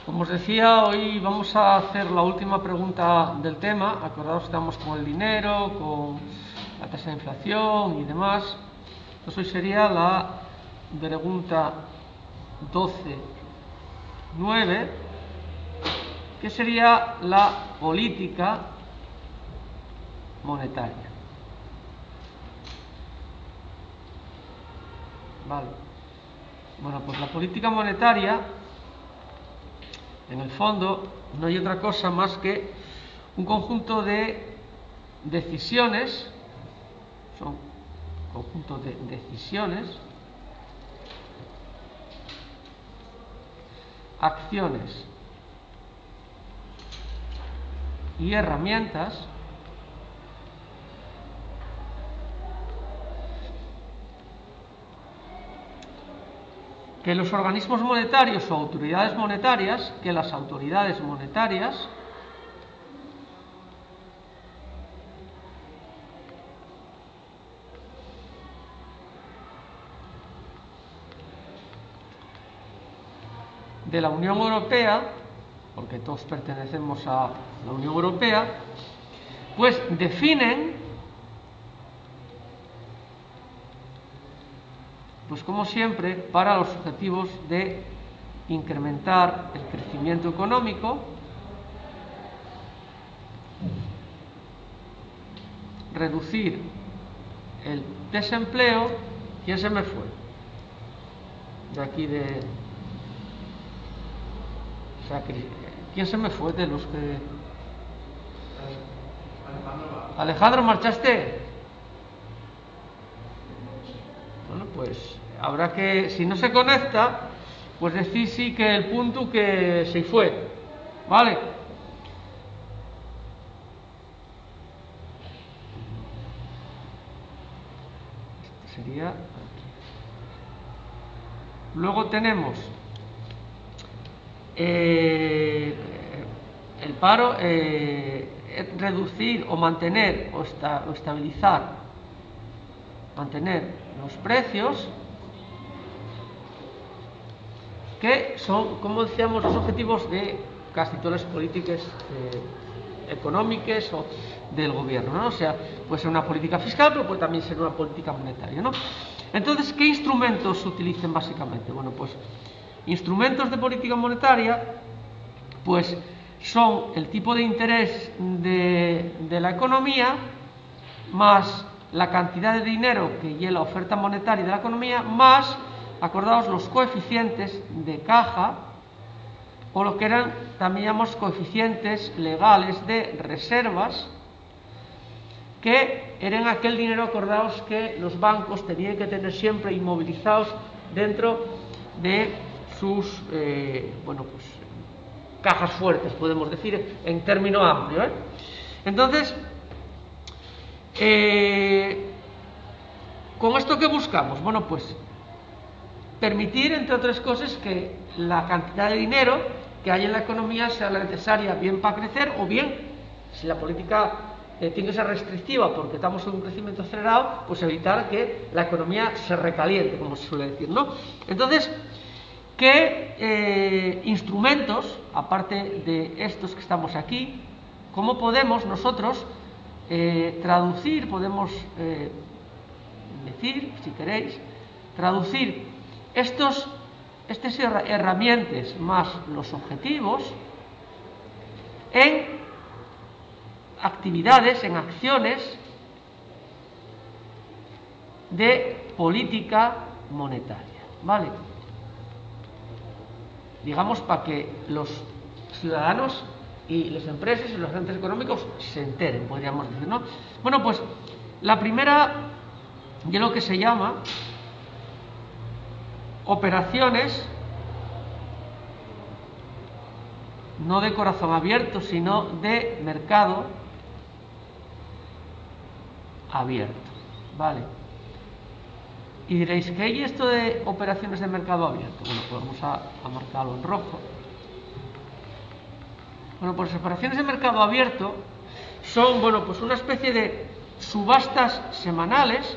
Como os decía, hoy vamos a hacer la última pregunta del tema. Acordaos que estamos con el dinero, con la tasa de inflación y demás. Entonces hoy sería la pregunta 12.9, que sería la política monetaria. Vale. Bueno, pues la política monetaria, en el fondo, no hay otra cosa más que un conjunto de decisiones, son conjuntos de decisiones, acciones y herramientas que los organismos monetarios o autoridades monetarias, que las autoridades monetarias de la Unión Europea, porque todos pertenecemos a la Unión Europea, pues definen, pues como siempre, para los objetivos de incrementar el crecimiento económico, reducir el desempleo. ¿Quién se me fue? De aquí de... O sea, ¿quién se me fue de los que... Alejandro, ¿marchaste? Bueno, pues habrá que, si no se conecta, pues decir sí que el punto que se fue, ¿vale? Este sería aquí. Luego tenemos el paro, reducir o mantener o estabilizar, mantener los precios, que son, como decíamos, los objetivos de casi todas las políticas económicas o del gobierno, ¿no? O sea, puede ser una política fiscal, pero puede también ser una política monetaria, ¿no? Entonces, ¿qué instrumentos se utilizan básicamente? Bueno, pues instrumentos de política monetaria, pues son el tipo de interés de la economía más la cantidad de dinero que lleva la oferta monetaria de la economía, más, acordaos, los coeficientes de caja, o lo que eran, también llamamos coeficientes legales de reservas, que eran aquel dinero, acordaos, que los bancos tenían que tener siempre inmovilizados dentro de sus, bueno, pues cajas fuertes, podemos decir, en término amplio, ¿eh? Entonces, ¿con esto qué buscamos? Bueno, pues permitir, entre otras cosas, que la cantidad de dinero que hay en la economía sea la necesaria bien para crecer, o bien, si la política tiene que ser restrictiva porque estamos en un crecimiento acelerado, pues evitar que la economía se recaliente, como se suele decir, ¿no? Entonces, ¿qué instrumentos, aparte de estos que estamos aquí, cómo podemos nosotros traducir, podemos decir, si queréis, traducir estas herramientas más los objetivos en actividades, en acciones de política monetaria, ¿vale? Digamos, para que los ciudadanos y las empresas y los agentes económicos se enteren, podríamos decir, ¿no? Bueno, pues la primera de lo que se llama operaciones no de corazón abierto, sino de mercado abierto, ¿vale? Y diréis, ¿qué hay esto de operaciones de mercado abierto? Bueno, pues vamos a marcarlo en rojo. Bueno, pues las operaciones de mercado abierto son, bueno, pues una especie de subastas semanales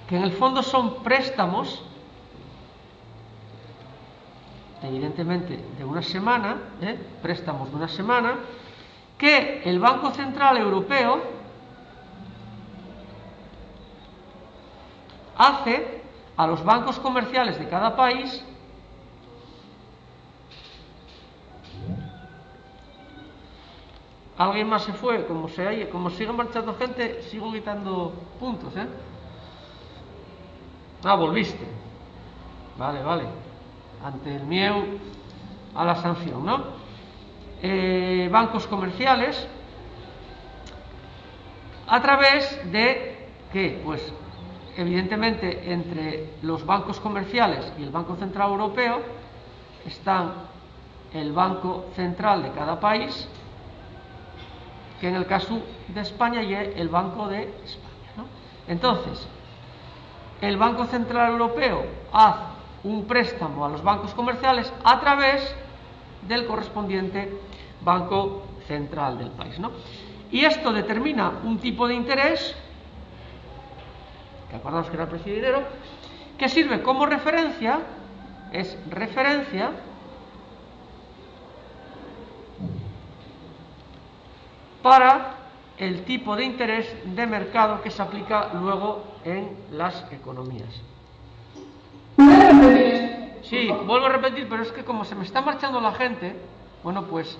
que en el fondo son préstamos, evidentemente de una semana, préstamos de una semana, que el Banco Central Europeo hace a los bancos comerciales de cada país Alguien más se fue, como sigue marchando gente, sigo quitando puntos, Ah, volviste. Vale. Ante el miedo a la sanción, ¿no? Bancos comerciales, a través de que, pues, evidentemente, entre los bancos comerciales y el Banco Central Europeo están el Banco Central de cada país, que en el caso de España y el Banco de España, ¿no? Entonces, el Banco Central Europeo hace un préstamo a los bancos comerciales a través del correspondiente Banco Central del país, ¿no? Y esto determina un tipo de interés, que acordamos que era el precio de dinero, que sirve como referencia, es referencia para el tipo de interés de mercado que se aplica luego en las economías. Sí, vuelvo a repetir, pero es que como se me está marchando la gente, bueno, pues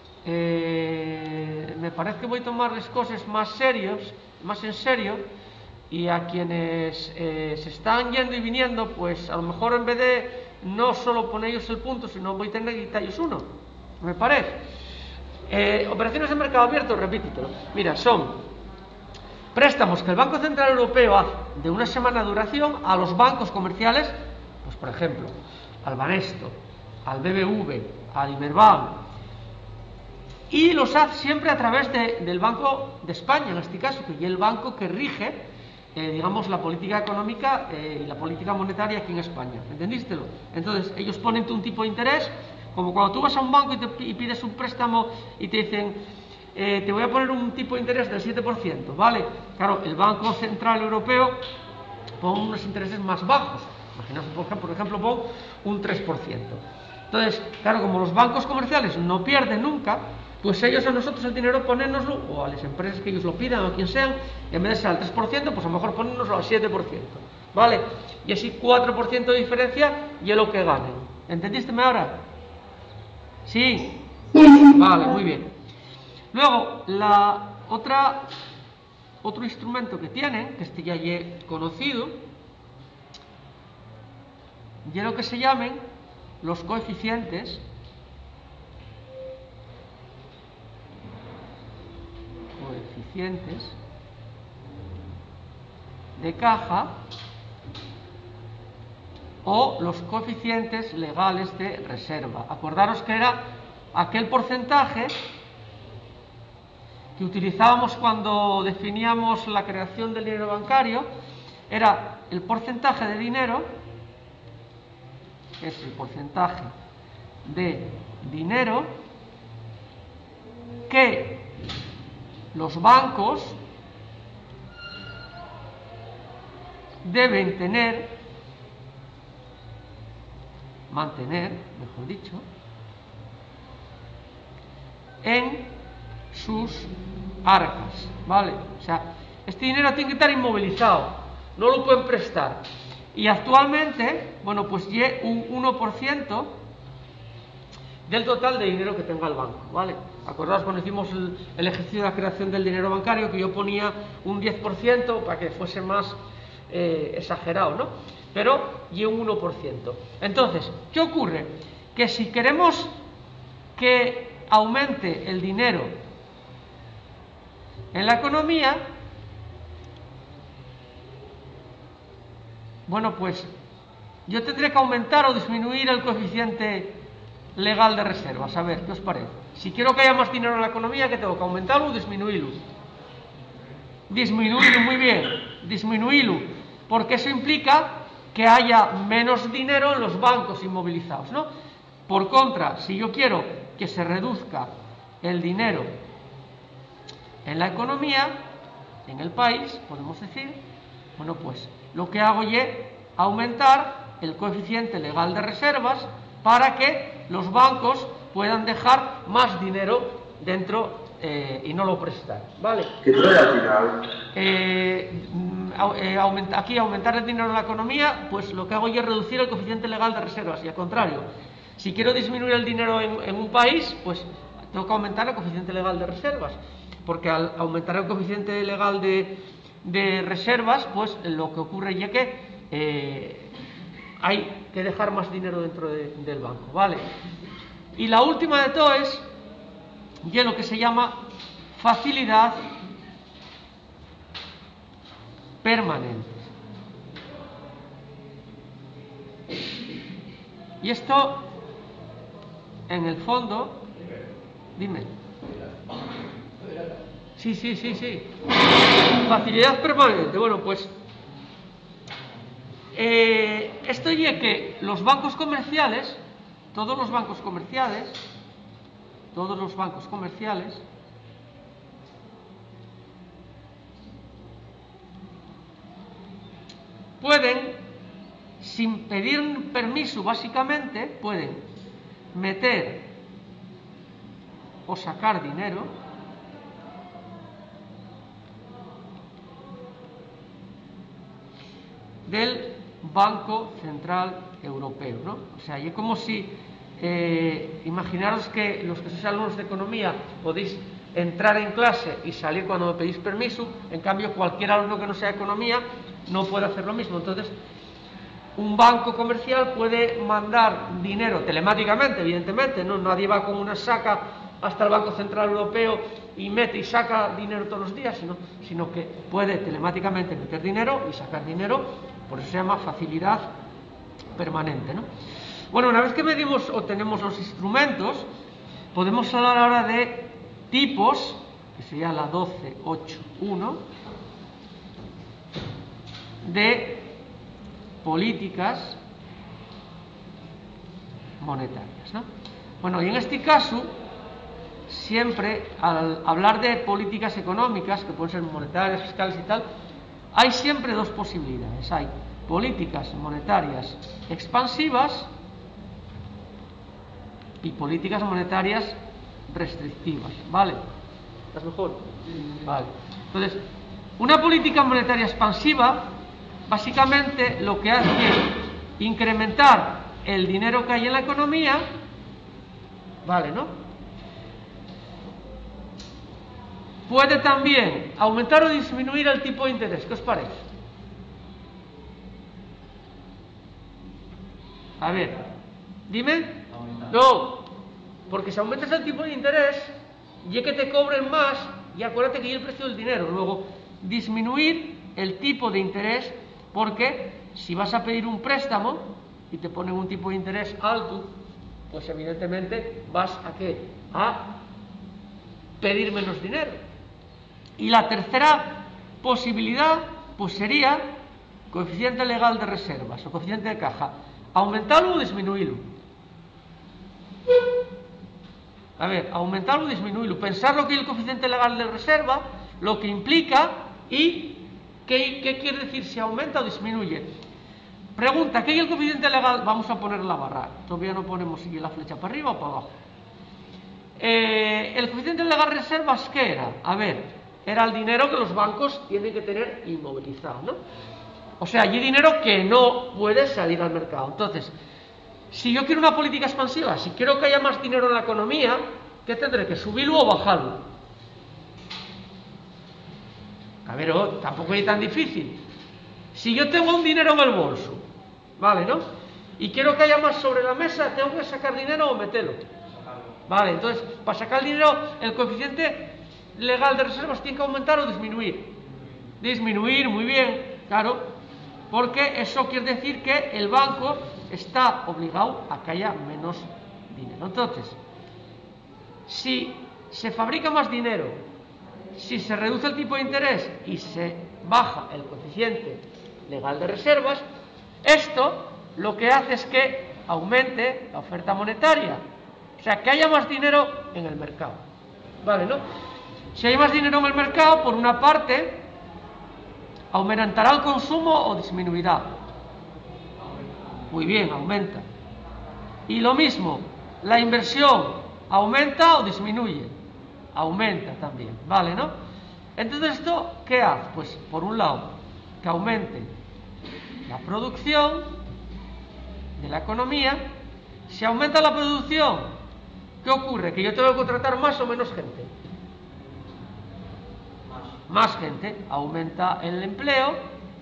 me parece que voy a tomar las cosas más en serio, y a quienes se están yendo y viniendo, pues a lo mejor en vez de no solo ponerles el punto, sino voy a tener que quitarles uno, me parece. Operaciones de mercado abierto, repítelo. Mira, son préstamos que el Banco Central Europeo hace de una semana de duración a los bancos comerciales, pues por ejemplo, al Banesto, al BBV, al Iberbank, y los hace siempre a través del Banco de España, en este caso, que es el banco que rige, digamos, la política económica y la política monetaria aquí en España. ¿Entendístelo? Entonces, ellos ponen un tipo de interés, como cuando tú vas a un banco y pides un préstamo y te dicen, te voy a poner un tipo de interés del 7%, ¿vale? Claro, el Banco Central Europeo pone unos intereses más bajos. Imaginaos, por ejemplo, pon un 3%. Entonces, claro, como los bancos comerciales no pierden nunca, pues ellos a nosotros el dinero ponérnoslo, o a las empresas que ellos lo pidan, o a quien sean, en vez de ser al 3%, pues a lo mejor ponérnoslo al 7%, ¿vale? Y así 4% de diferencia y es lo que ganen. ¿Entendísteme ahora? ¿Sí? Vale, muy bien. Luego, otro instrumento que tienen, que este ya he conocido, y es lo que se llaman los coeficientes de caja o los coeficientes legales de reserva. Acordaros que era aquel porcentaje que utilizábamos cuando definíamos la creación del dinero bancario, era el porcentaje de dinero, es el porcentaje de dinero que los bancos deben mantener, mejor dicho, en sus arcas, ¿vale? O sea, este dinero tiene que estar inmovilizado, no lo pueden prestar. Y actualmente, bueno, pues lleva un 1% del total de dinero que tenga el banco, ¿vale? Acordaos cuando hicimos el ejercicio de la creación del dinero bancario, que yo ponía un 10% para que fuese más exagerado, ¿no? Pero lleva un 1%. Entonces, ¿qué ocurre? Que si queremos que aumente el dinero en la economía, bueno, pues yo tendré que aumentar o disminuir el coeficiente legal de reservas. A ver, ¿qué os parece? Si quiero que haya más dinero en la economía, ¿qué tengo que aumentarlo o disminuirlo? Disminuirlo, muy bien, disminuirlo, porque eso implica que haya menos dinero en los bancos inmovilizados, ¿no? Por contra, si yo quiero que se reduzca el dinero en la economía, en el país, podemos decir, Bueno, pues lo que hago es aumentar el coeficiente legal de reservas para que los bancos puedan dejar más dinero dentro y no lo prestar, ¿vale? ¿Qué trae al final? Aquí aumentar el dinero en la economía, pues lo que hago yo es reducir el coeficiente legal de reservas, y al contrario, si quiero disminuir el dinero en un país, pues tengo que aumentar el coeficiente legal de reservas, porque al aumentar el coeficiente legal de reservas, pues lo que ocurre es que hay que dejar más dinero dentro del banco, ¿vale? Y la última de todo es lo que se llama facilidad permanente. Y esto, en el fondo, dime. Sí. Facilidad permanente. Bueno, pues esto es que los bancos comerciales, todos los bancos comerciales, pueden, sin pedir permiso, básicamente, pueden meter o sacar dinero del Banco Central Europeo, ¿no? O sea, es como si, imaginaros que los que sois alumnos de economía podéis entrar en clase y salir cuando me pedís permiso, en cambio cualquier alumno que no sea economía no puede hacer lo mismo. Entonces, un banco comercial puede mandar dinero telemáticamente, evidentemente, ¿no? Nadie va con una saca hasta el Banco Central Europeo y mete y saca dinero todos los días, sino que puede telemáticamente meter dinero y sacar dinero. Por eso se llama facilidad permanente, ¿no? Bueno, una vez que medimos o tenemos los instrumentos, podemos hablar ahora de tipos, que sería la 12.8.1, de políticas monetarias, ¿no? Bueno, y en este caso, siempre al hablar de políticas económicas, que pueden ser monetarias, fiscales y tal, hay siempre dos posibilidades. Hay políticas monetarias expansivas y políticas monetarias restrictivas, ¿vale? ¿Estás mejor? Vale. Entonces, una política monetaria expansiva, básicamente lo que hace es incrementar el dinero que hay en la economía, ¿vale, no? Puede también aumentar o disminuir el tipo de interés. ¿Qué os parece? A ver, dime. No, porque si aumentas el tipo de interés, y que te cobren más, y acuérdate que hay el precio del dinero. Luego, disminuir el tipo de interés, porque si vas a pedir un préstamo y te ponen un tipo de interés alto, pues evidentemente vas a pedir menos dinero. Y la tercera posibilidad, pues sería coeficiente legal de reservas o coeficiente de caja, aumentarlo o disminuirlo. A ver, aumentarlo o disminuirlo, pensar lo que es el coeficiente legal de reserva, lo que implica y qué quiere decir si aumenta o disminuye. Pregunta, ¿qué es el coeficiente legal? Vamos a poner la barra, todavía no ponemos si la flecha para arriba o para abajo. El coeficiente legal de reservas, ¿qué era? A ver, era el dinero que los bancos tienen que tener inmovilizado, ¿no? O sea, hay dinero que no puede salir al mercado. Entonces, si yo quiero una política expansiva, si quiero que haya más dinero en la economía, ¿qué tendré? ¿Que subirlo o bajarlo? A ver, tampoco es tan difícil. Si yo tengo un dinero en el bolso, ¿vale, no? Y quiero que haya más sobre la mesa, ¿tengo que sacar dinero o meterlo? Vale, entonces, para sacar el dinero, el coeficiente legal de reservas tiene que aumentar o disminuir. Disminuir, muy bien, claro, porque eso quiere decir que el banco está obligado a que haya menos dinero. Entonces, si se fabrica más dinero, si se reduce el tipo de interés y se baja el coeficiente legal de reservas, esto lo que hace es que aumente la oferta monetaria, o sea, que haya más dinero en el mercado, ¿vale, no? Si hay más dinero en el mercado, por una parte, ¿Aumentará el consumo o disminuirá? Muy bien, aumenta. Y lo mismo, ¿la inversión aumenta o disminuye? Aumenta también, ¿vale, no? Entonces, ¿esto qué hace? Pues, por un lado, que aumente la producción de la economía. Si aumenta la producción, ¿qué ocurre? Que yo tengo que contratar más o menos gente. Más gente, aumenta el empleo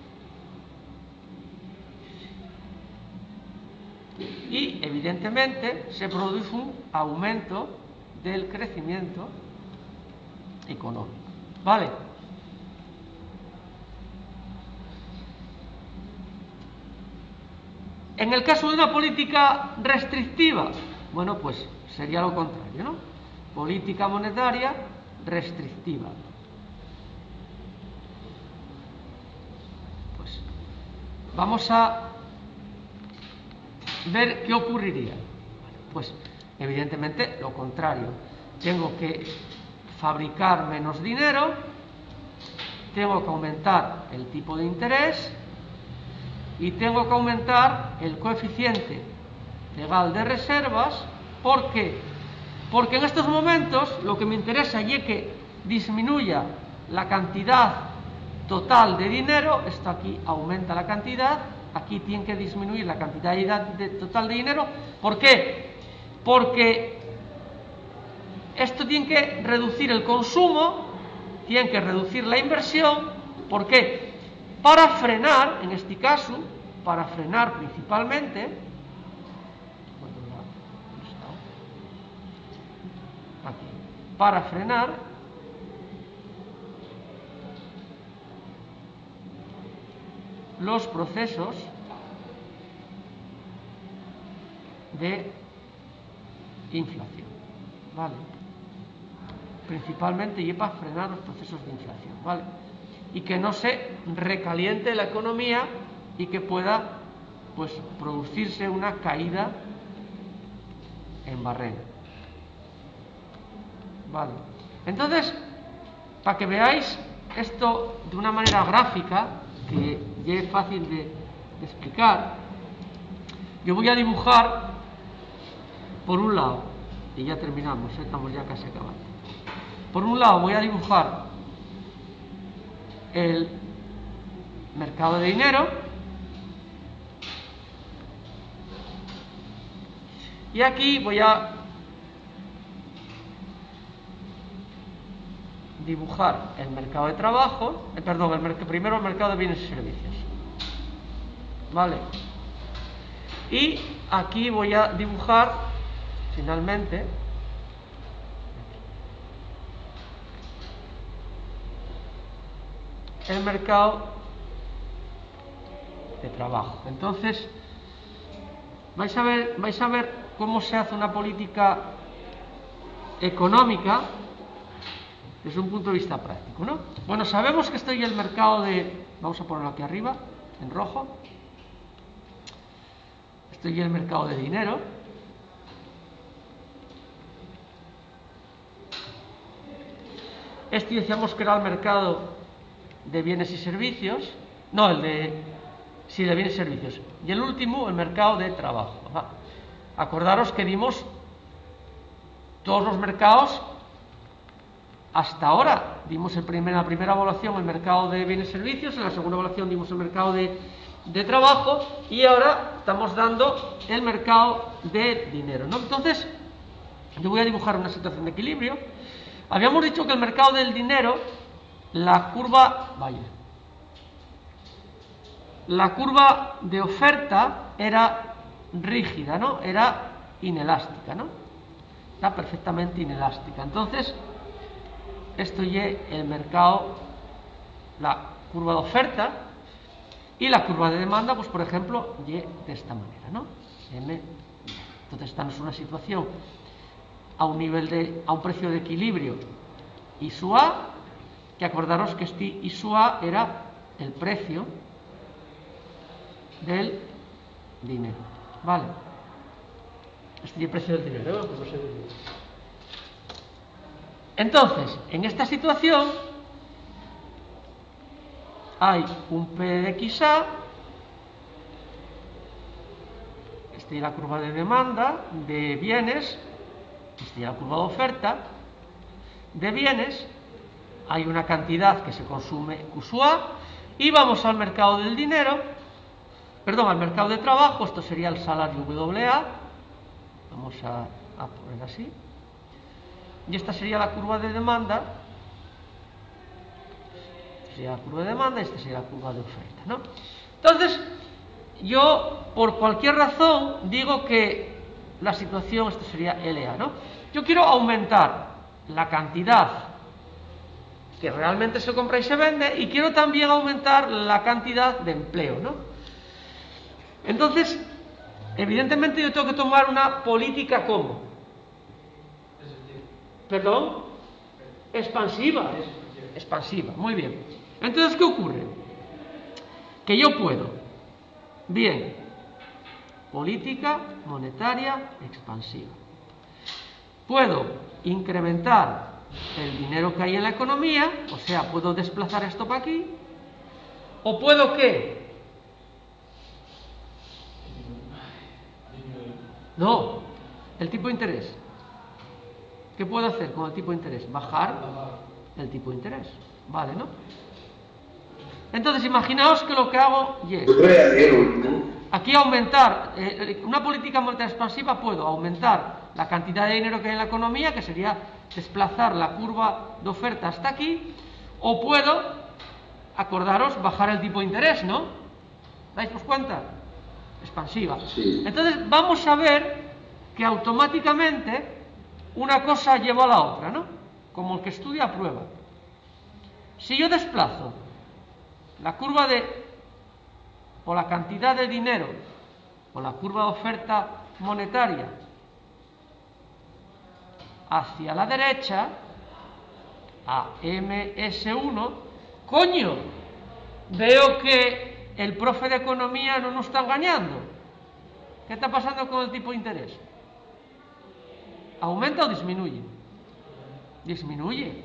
y evidentemente se produce un aumento del crecimiento económico, ¿vale? En el caso de una política restrictiva, bueno, pues sería lo contrario, ¿no? Política monetaria restrictiva. Pues vamos a ver qué ocurriría. Pues evidentemente lo contrario. Tengo que fabricar menos dinero, tengo que aumentar el tipo de interés y tengo que aumentar el coeficiente legal de reservas. ¿Por qué? Porque en estos momentos lo que me interesa es que disminuya la cantidad total de dinero. Esto aquí aumenta la cantidad, aquí tiene que disminuir la cantidad total de dinero. ¿Por qué? Porque esto tiene que reducir el consumo, tiene que reducir la inversión. ¿Por qué? Para frenar, en este caso, para frenar principalmente, aquí, para frenar los procesos de inflación, ¿vale? Principalmente y para frenar los procesos de inflación, ¿vale? Y que no se recaliente la economía y que pueda, pues, producirse una caída en barrena, ¿vale? Entonces, para que veáis esto de una manera gráfica, que ya es fácil de explicar, yo voy a dibujar, por un lado, y ya terminamos, estamos ya casi acabando. Por un lado voy a dibujar el mercado de dinero y aquí voy a dibujar el mercado de trabajo, primero el mercado de bienes y servicios, ¿vale? Y aquí voy a dibujar finalmente el mercado de trabajo. Entonces vais a ver cómo se hace una política económica desde un punto de vista práctico, ¿no? Bueno, sabemos que estoy en el mercado de, vamos a ponerlo aquí arriba en rojo, estoy en el mercado de dinero. Este decíamos que era el mercado de bienes y servicios, no, de bienes y servicios. Y el último, el mercado de trabajo. Acordaros que dimos todos los mercados hasta ahora. Dimos en la primera evaluación el mercado de bienes y servicios, en la segunda evaluación dimos el mercado de trabajo y ahora estamos dando el mercado de dinero, ¿no? Entonces, yo voy a dibujar una situación de equilibrio. Habíamos dicho que el mercado del dinero, la curva de oferta era rígida, ¿no? Era inelástica, ¿no? Está perfectamente inelástica. Entonces, esto es el mercado, la curva de oferta, y la curva de demanda, pues por ejemplo, y de esta manera, ¿no? Entonces estamos en una situación a un precio de equilibrio I sub A, que acordaros que este I sub A era el precio del dinero, ¿vale? Este es el precio del dinero, ¿no? Pues no sé. Entonces, en esta situación, hay un P de XA, esta es la curva de demanda de bienes, esta es la curva de oferta de bienes, hay una cantidad que se consume QSUA, y vamos al mercado del dinero, perdón, al mercado de trabajo, esto sería el salario WA, vamos a poner así, y esta sería la curva de demanda, esta sería la curva de demanda, y esta sería la curva de oferta, ¿no? Entonces, yo, por cualquier razón, digo que la situación, esto sería LA, ¿no? Yo quiero aumentar la cantidad que realmente se compra y se vende, y quiero también aumentar la cantidad de empleo, ¿no? Entonces, evidentemente yo tengo que tomar una política ¿cómo? ¿Perdón? Expansiva. Expansiva, muy bien. Entonces, ¿qué ocurre? Que yo puedo, bien, política monetaria expansiva. Puedo incrementar el dinero que hay en la economía, o sea, puedo desplazar esto para aquí, o puedo ¿qué? No, el tipo de interés. ¿Qué puedo hacer con el tipo de interés? Bajar el tipo de interés, ¿vale, no? Entonces, imaginaos que lo que hago es aquí aumentar, una política monetaria expansiva, puedo aumentar la cantidad de dinero que hay en la economía, que sería desplazar la curva de oferta hasta aquí, o puedo, acordaros, bajar el tipo de interés, ¿no? ¿Dais cuenta? Expansiva. Sí. Entonces vamos a ver que automáticamente una cosa lleva a la otra, ¿no? Como el que estudia prueba. Si yo desplazo la curva o la cantidad de dinero o la curva de oferta monetaria hacia la derecha, a MS1, coño, veo que el profe de economía no nos está engañando. ¿Qué está pasando con el tipo de interés? ¿Aumenta o disminuye? Disminuye.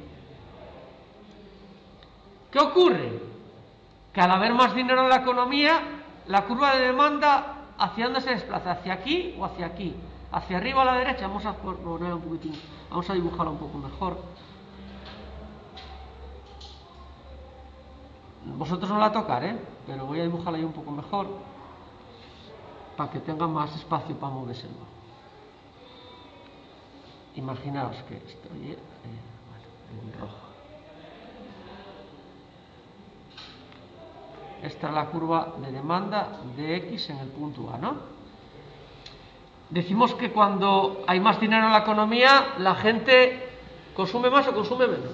¿Qué ocurre? Que al haber más dinero en la economía, la curva de demanda, ¿hacia dónde se desplaza? ¿Hacia aquí o hacia aquí? ¿Hacia arriba o a la derecha? Vamos a poner un poquitín, vamos a dibujarlo un poco mejor. Vosotros no la tocar, pero voy a dibujarla ahí un poco mejor para que tenga más espacio para moverse. Imaginaos que estoy en rojo. Esta es la curva de demanda de X en el punto A, ¿no? Decimos que cuando hay más dinero en la economía, la gente consume más o consume menos.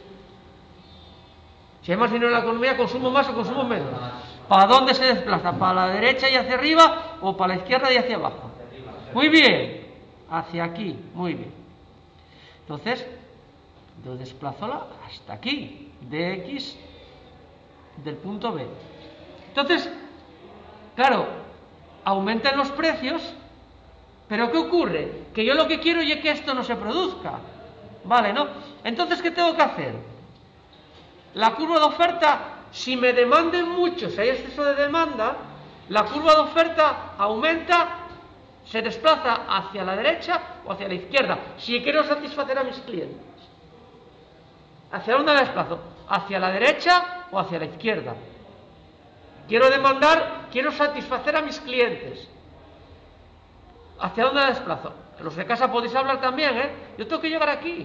Si hay más dinero en la economía, ¿consumo más o consumo menos? ¿Para dónde se desplaza? ¿Para la derecha y hacia arriba o para la izquierda y hacia abajo? Muy bien. Hacia aquí, muy bien. Entonces, yo desplazo hasta aquí, de X del punto B. Entonces, claro, aumentan los precios, pero ¿qué ocurre? Que yo lo que quiero es que esto no se produzca. ¿Vale, no? Entonces, ¿qué tengo que hacer? La curva de oferta, si me demanden mucho, si hay exceso de demanda, la curva de oferta aumenta, se desplaza hacia la derecha o hacia la izquierda, si quiero satisfacer a mis clientes. ¿Hacia dónde la desplazo? ¿Hacia la derecha o hacia la izquierda? Quiero demandar, quiero satisfacer a mis clientes. ¿Hacia dónde la desplazo? Los de casa podéis hablar también, Yo tengo que llegar aquí.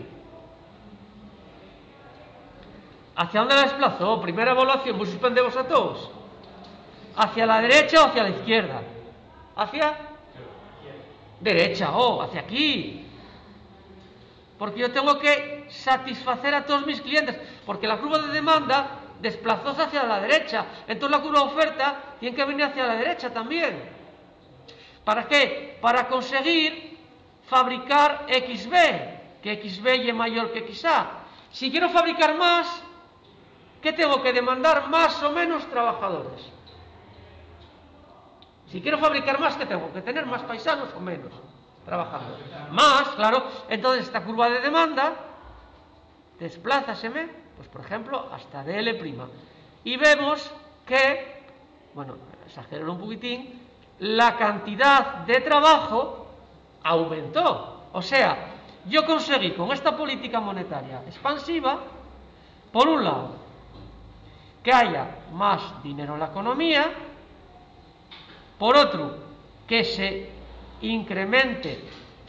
¿Hacia dónde la desplazo? Primera evaluación, vos suspendemos a todos. ¿Hacia la derecha o hacia la izquierda? ¿Hacia? Derecha, hacia aquí. Porque yo tengo que satisfacer a todos mis clientes. Porque la curva de demanda desplazóse hacia la derecha. Entonces la curva de oferta tiene que venir hacia la derecha también. ¿Para qué? Para conseguir fabricar XB, que XB y es mayor que XA. Si quiero fabricar más, ¿qué tengo que demandar? Más o menos trabajadores. Si quiero fabricar más, ¿qué tengo? Que tener más paisanos o menos trabajando. Más, claro. Entonces esta curva de demanda desplázaseme, pues por ejemplo, hasta DL'. y vemos que, bueno, exagero un poquitín, la cantidad de trabajo aumentó. O sea, yo conseguí con esta política monetaria expansiva, por un lado, que haya más dinero en la economía, por otro, que se incremente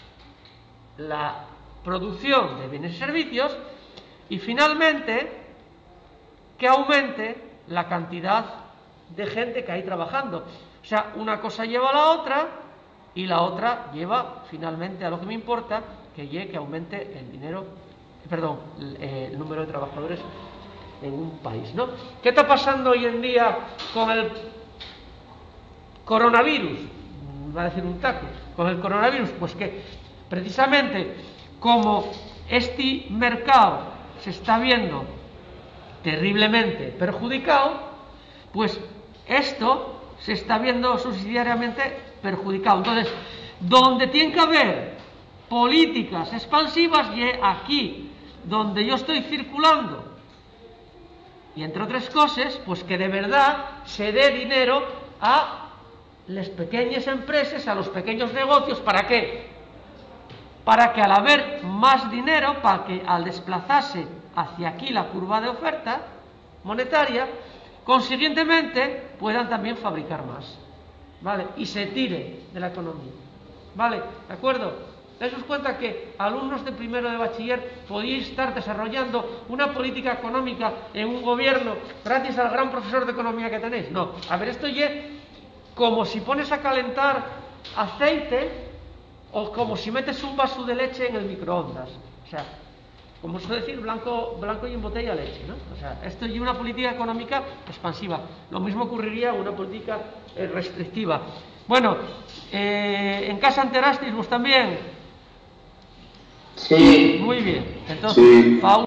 la producción de bienes y servicios, y finalmente que aumente la cantidad de gente que hay trabajando. O sea, una cosa lleva a la otra y la otra lleva finalmente a lo que me importa, que aumente el dinero, perdón, el número de trabajadores en un país, ¿no? ¿Qué está pasando hoy en día con el coronavirus? Va a decir un taco. Con el coronavirus, pues que precisamente como este mercado se está viendo terriblemente perjudicado, pues esto se está viendo subsidiariamente perjudicado. Entonces, donde tiene que haber políticas expansivas, y aquí donde yo estoy circulando, y entre otras cosas, pues que de verdad se dé dinero a las pequeñas empresas, a los pequeños negocios. ¿Para qué? Para que al haber más dinero, para que al desplazarse hacia aquí la curva de oferta monetaria, consiguientemente puedan también fabricar más, ¿vale? Y se tire de la economía, ¿vale? ¿De acuerdo? Daos cuenta que alumnos de primero de bachiller podíais estar desarrollando una política económica en un gobierno gracias al gran profesor de economía que tenéis. No, a ver, esto ya como si pones a calentar aceite o como si metes un vaso de leche en el microondas. O sea, como suele decir, blanco y en botella leche, ¿no? O sea, esto es una política económica expansiva. Lo mismo ocurriría en una política restrictiva. Bueno, ¿en casa enterasteis vos también? Sí. Muy bien. Entonces, sí.